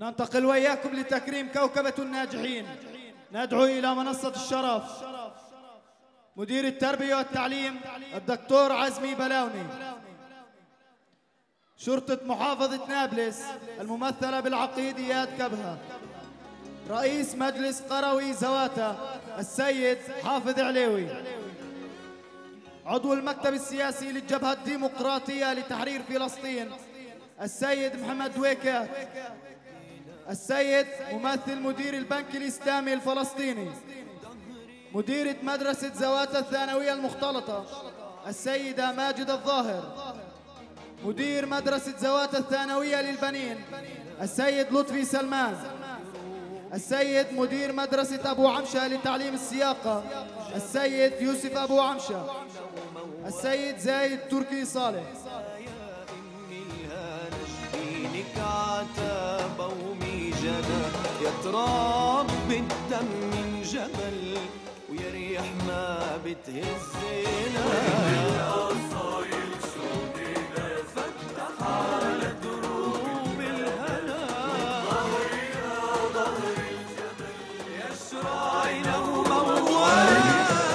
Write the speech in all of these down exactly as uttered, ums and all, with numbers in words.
وننتقل وإياكم لتكريم كوكبة الناجحين. ندعو إلى منصة الشرف مدير التربية والتعليم الدكتور عزمي بلاوني، شرطة محافظة نابلس الممثلة بالعقيد إياد كبهة، رئيس مجلس قروي زواتا السيد حافظ عليوي، عضو المكتب السياسي للجبهة الديمقراطية لتحرير فلسطين السيد محمد دويكات، السيد ممثل مدير البنك الإسلامي الفلسطيني، مديرة مدرسة زواتا الثانوية المختلطة السيدة ماجدة الظاهر، مدير مدرسة زواتا الثانوية للبنين السيد لطفي سلمان، السيد مدير مدرسة أبو عمشة لتعليم السياقة السيد يوسف أبو عمشة، السيد زايد تركي صالح. يتراب بالدم من جبل ويريح ما بتهزنا القصايل شوقنا فتح على دروب الهنا ظهرنا ظهر الجبل يشرعنا وموالي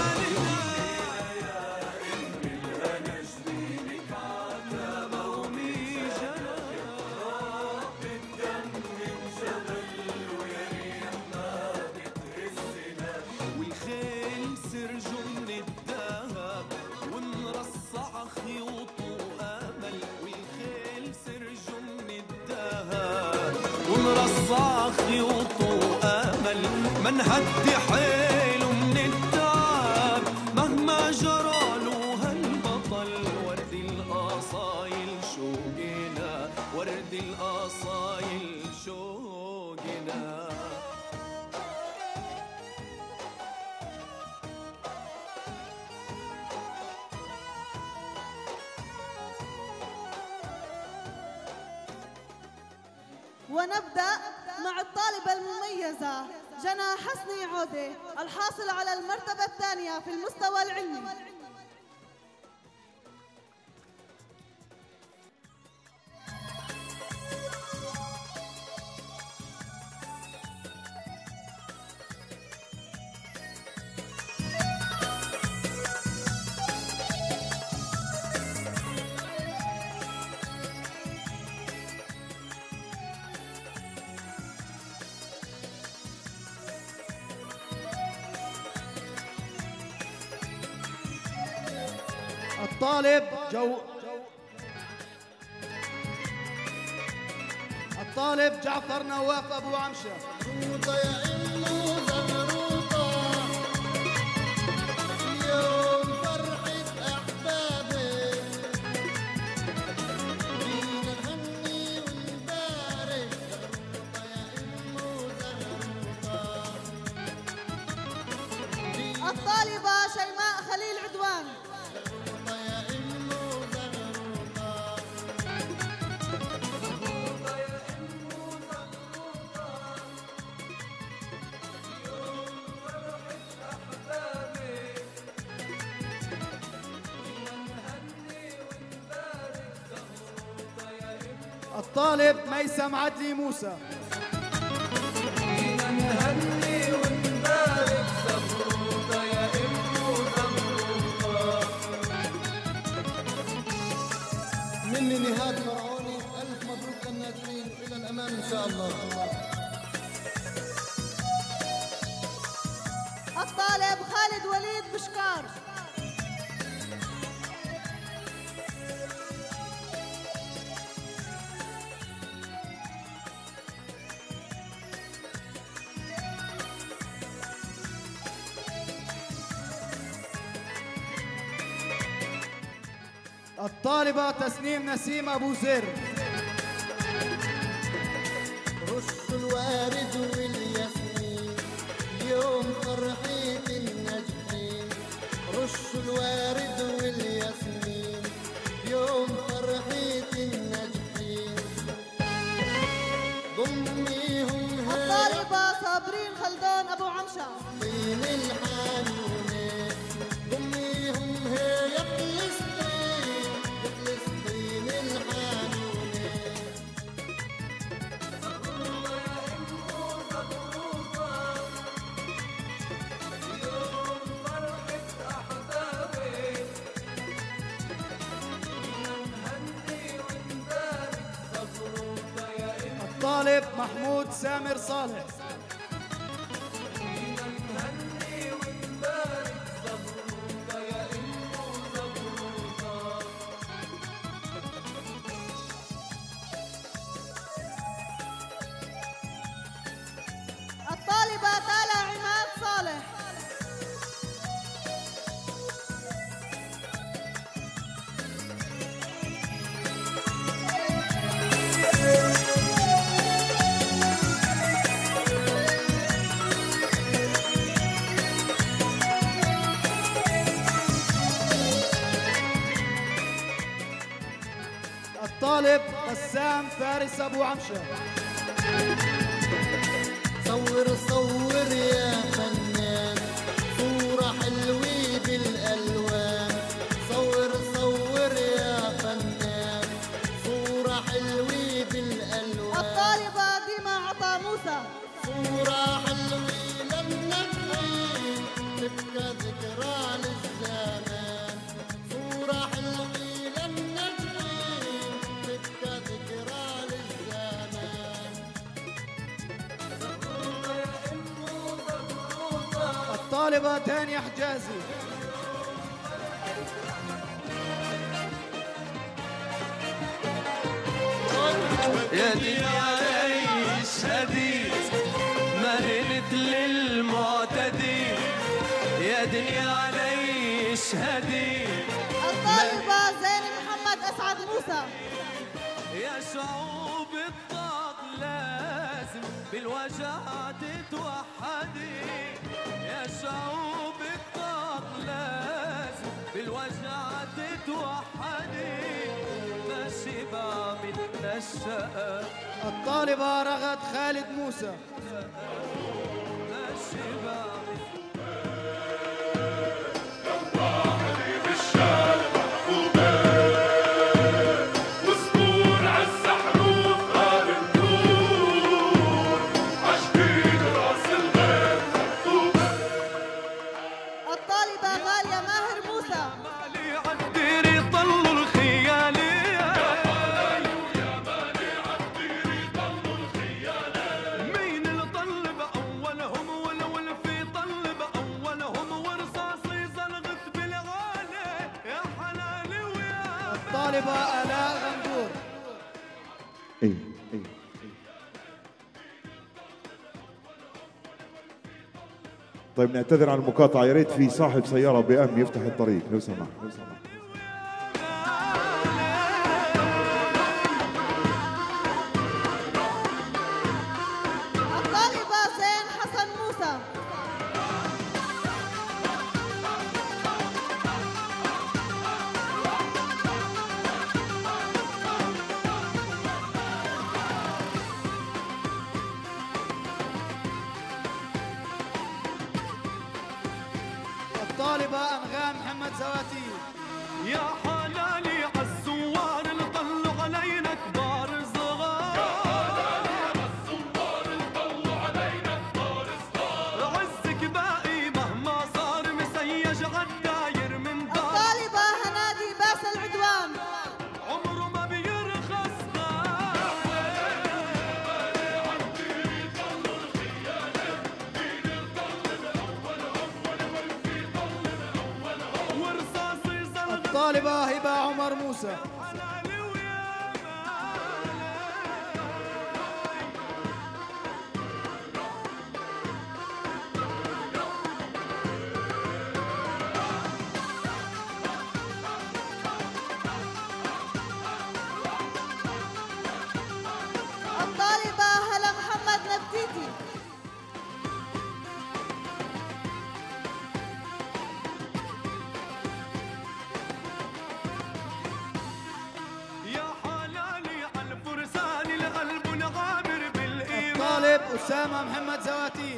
ونرصع خيوط وامل ما نهدي حيله من التعب مهما جرى له هالبطل ورد القصايل شوقنا ورد القصايل شوقنا. ونبدأ مع الطالبة المميزة جنى حسني عودة الحاصل على المرتبة الثانية في المستوى العلمي. الطالب جو الطالب جعفر نواف أبو عمشة. زغروطة يا إمو زغروطة اليوم فرحة أحبابي فينا نهني ونبارك. زغروطة يا إمو زغروطة. الطالبة شيماء خليل عدوان. الطالب ميسم عدلي موسى. فينا نهني ونبارك زغروطة يا إمو زغروطة. مني نهاد فرعوني ألف مبروك للناجحين وإلى الأمام إن شاء الله. الطالب خالد وليد بشكار. الطالبة تسنيم نسيم أبو زر. رش الوارد والياسمين اليوم فرحة الناجحين. رش الوارد والياسمين اليوم فرحة الناجحين. ضميهم الطالبة صابرين خلدون أبو عمشة. طين الحانونة ضميهم هي يا فلسطين يا فلسطين الحانونة. الطالب محمود سامر صالح. الطالبة تالا عماد صالح. الطالب بسام فارس أبو عمشة. صور صور يا فنان صورة حلوة بالألوان. صور صور يا فنان صورة حلوة بالألوان. الطالبة ديما عطا موسى. صورة حلوة للنبعين تبقى ذكرى للزمان. صورة حلوة للنبعين تبقى ذكرى للزمان. الطالبة تانية حجازي. يا دنيا ليش هديت ما هنت للمعتدي. يا دنيا ليش هديت. الطالبة زين محمد أسعد موسى. يا شعوب الطاق لازم بالوجع تتوحدي. يا شعوب الطاق لازم بالوجع تتوحدي. ماشي بعمل الشقة. الطالبة رغد خالد موسى. ماشي بعمل الطالبة غالية ماهر موسى. مالي عالدير يطلوا الخيالي. مين اللي طلب أولهم والول في طلب أولهم ورصاصي زلغت بالغالي. يا حلالي ويا الطالبة آلاء غندور. ايه ايه طيب نعتذر عن المقاطعة، يا ريت في صاحب سيارة بأم يفتح الطريق لو سمحت لو سمحت. الطالبة زين حسن موسى. الطالبة أنغام محمد زواتي. يا حلالي عالزوار اللي طلوا علينا كبار صغار. يا حلالي عالزوار اللي طلوا علينا كبار صغار. عزك باقي مهما صار مسيج عالداير من دار. الطالبة هنادي باس العدوان. عمره ما بيرخص نار. ورصاصي زلغت الطالبة هبة عمر موسى. حلالي ويا الطالبة هلا محمد نبتيتي. يا حلالي عالفرسان القلب نغامر بالإيمان. الطالب أسامة محمد زواتي.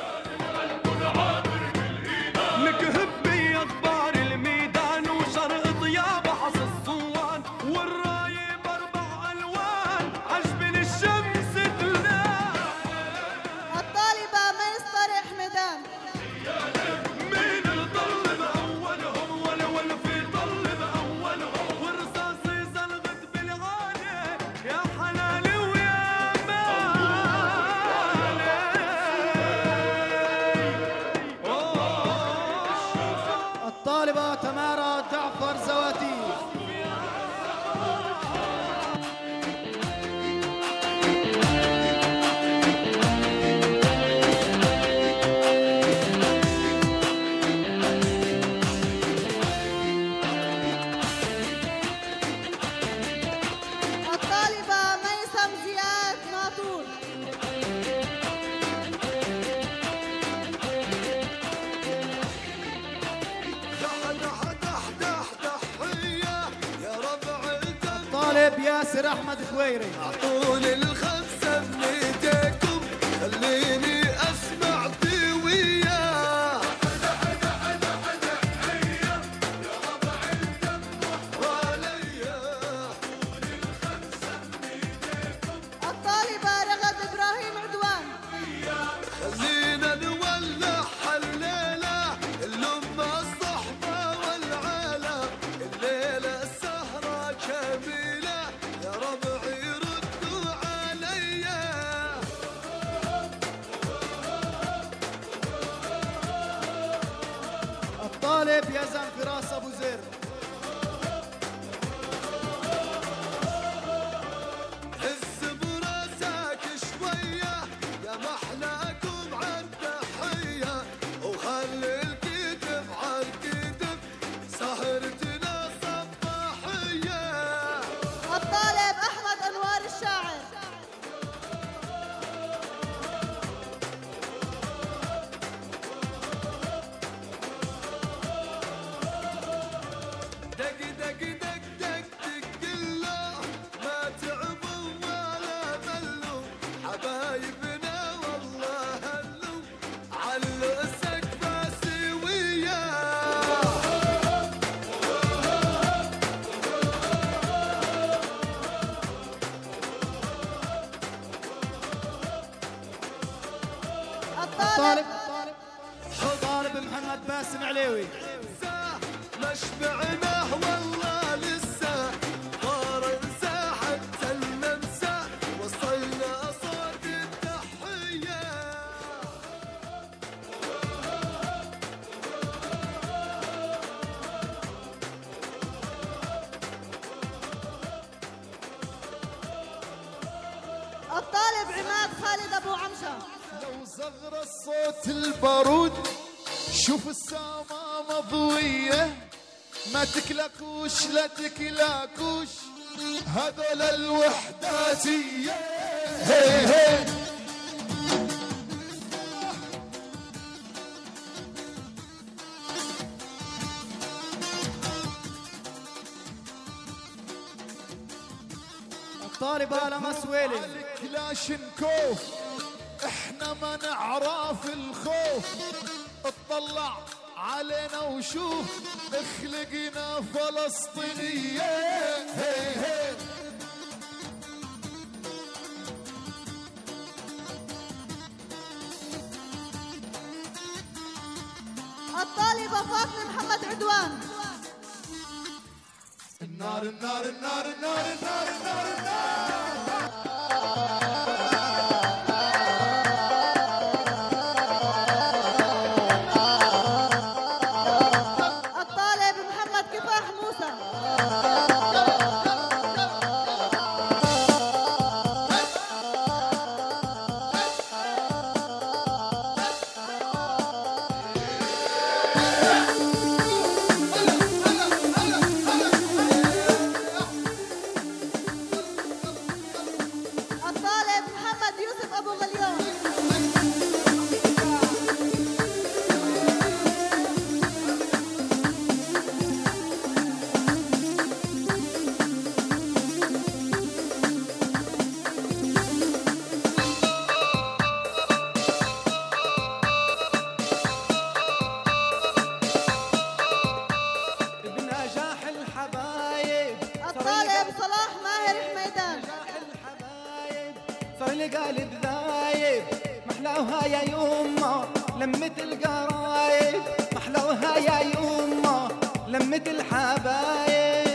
لك هبي أخبار الميدان وشرق طياب حص الصوان. والراية بأربع ألوان عجبن الشمس تلال. الطالبة ميسطر حمدان. مين اللي طلب أولهم والول في طلب أولهم. ورصاصي زلغت بالغالي. يا حلالي ويا مال. الطالبة تمارا جعفر زواتي. الطالب ياسر احمد خويري. اعطوني الخمسه بنيتكم خليني اسمع دويه. الطالبة رغد ابراهيم عدوان. خلينا نولع الليله الامه الصحبه والعاله، الليله السهره جميله يا ربعي ردوا عليا. الطالب يزن فراس ابو زر. هز براسك شويه يا محلاكم عالتحيه، وخلي الكتف عالكتف سهرتنا صباحيه. الطالب احمد انوار الشاعر. دق دق دق دق دق كله ما تعبوا ولا ملوا، حبايبنا والله هلوا على السقفة سوية. الطالب الطالب محمد باسم عليوي. ما شبعناه والله لسه، فرنسا حتى النمسا وصلنا صوت التحية. الطالب عماد خالد ابو عمشه. لو صغر الصوت البارود شوف السما مضوية، ما تكلكوش لا تكلاكوش هذول الوحداتية. هي هي الطالبة لما سويلي. كلاشنكوف احنا ما نعرف الخوف، اطلع علينا وشوف اخلقنا فلسطينية. هي هي الطالبة فاطمة محمد عدوان. النار النار النار النار النار النار النار. الطالب محمد كفاح موسى. الطالب محمد يوسف ابو غليون. بنجاح الحبايب الطالب صلاح ماهر حميدان. الحبايب صار لي قالب ذايب، محلاوها يا يما لمة القرايب، محلاوها يا يما لمة الحبايب.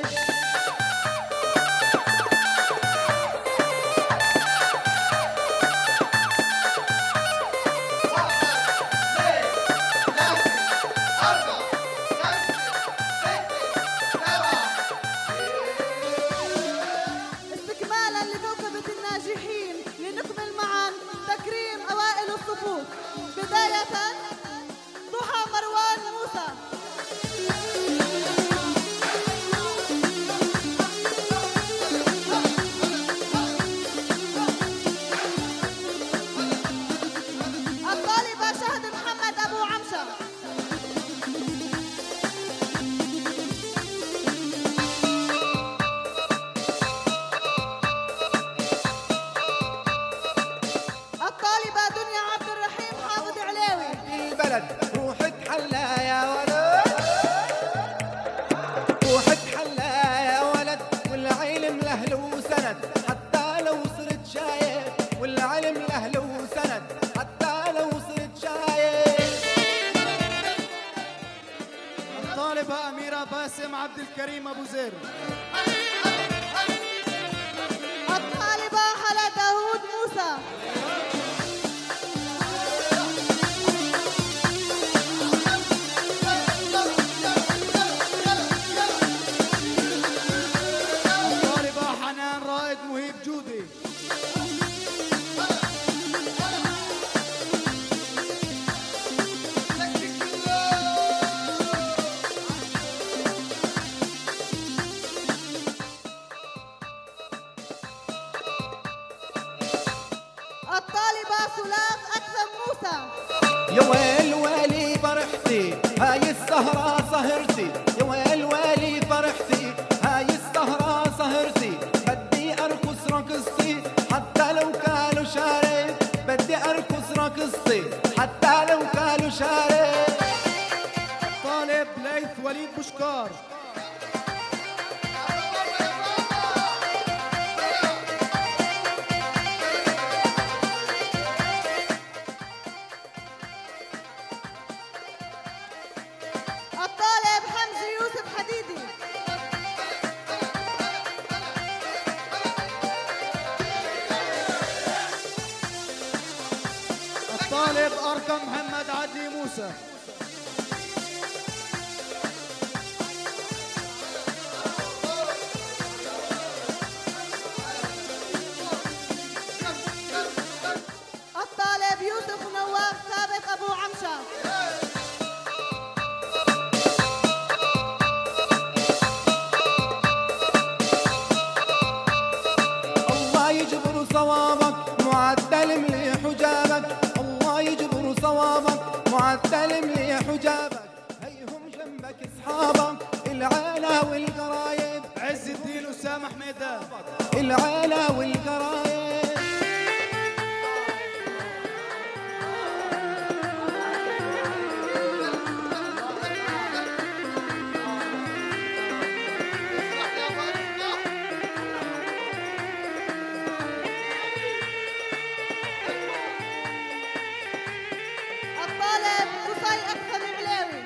الطالبة أميرة باسم عبد الكريم أبو زير. الطالبة حلا داوود موسى. الطالبة حنان رائد مهيب جودي. الطالبة سلاف أكثم موسى. يا ويل ويلي فرحتي هاي السهرة سهرتي، يا ويل ويلي فرحتي هاي السهرة سهرتي، بدي أرقص رقصتي حتى لو كانوا شاري، بدي أرقص رقصتي حتى لو كانوا شاري. الطالب ليث وليد بشكار. الطالب حمزة يوسف حديدي. الطالب أرقم محمد عدلي موسى. الطالب يوسف نواف ثابت أبو عمشة. الله يجبر صوابك معدل مليح حجابك، الله يجبر صوابك معدل مليح حجابك، هيهم جنبك اصحابك العيلة والقرايب، عز الدين أسامة حميدان. العيلة والقرايب. الطالب قصي أكثم علاوي.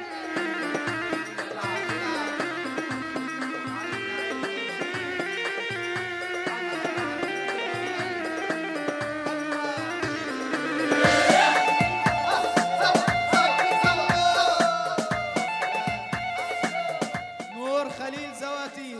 نور خليل زواتي.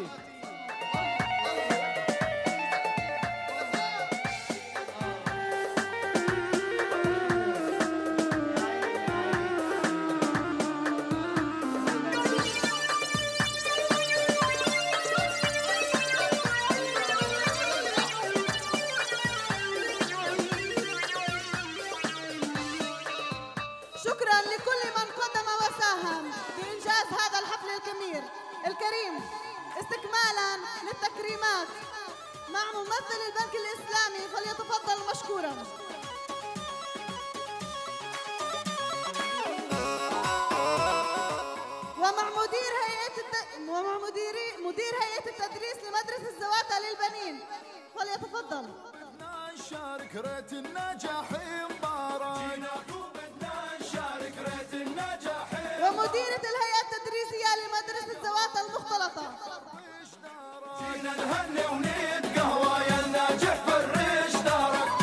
شكرا لكل من قدم وساهم بإنجاز هذا الحفل الكبير الكريم. استكمالا للتكريمات مع ممثل البنك الإسلامي فليتفضل مشكورا. ومع مدير هيئة الت... ومع مدير مدير هيئة التدريس لمدرسة الزواتة للبنين فليتفضل. نشارك ريت النجاح مبارك، جيناكم بدنا نشارك ريت النجاح. ومديرة الهيئة التدريسية لمدرسة الزواتة المختلطة. جينا نهني ونتقهوى يا الناجح فرش دارك.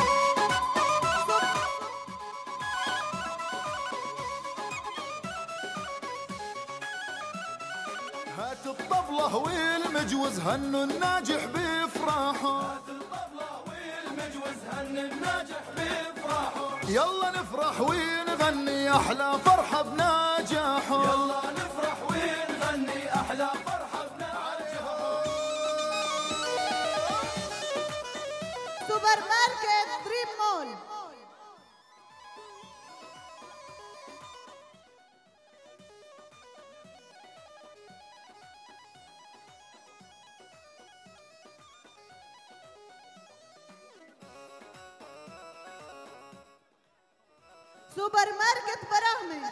هات الطبلة والمجوز هنوا الناجح بفراحه، هات الطبلة والمجوز هنوا الناجح بفراحه. يلا نفرح ونغني أحلى فرحة بنجاحه، يلا نفرح ونغني أحلى فرحة بنجاحه. سوبر ماركت دريم مول. سوبر ماركت براهمة.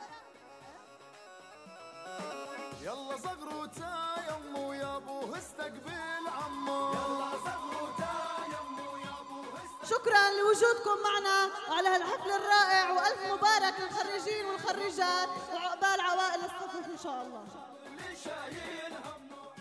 يلا زغروتا يمو يا ابوه استقبل عمو، يلا زغروتا يمو يا ابوه استقبل شكرا لوجودكم معنا على هالحفل الرائع، والف مبارك للخريجين والخريجات وعقبال عوائل الصفوف ان شاء الله.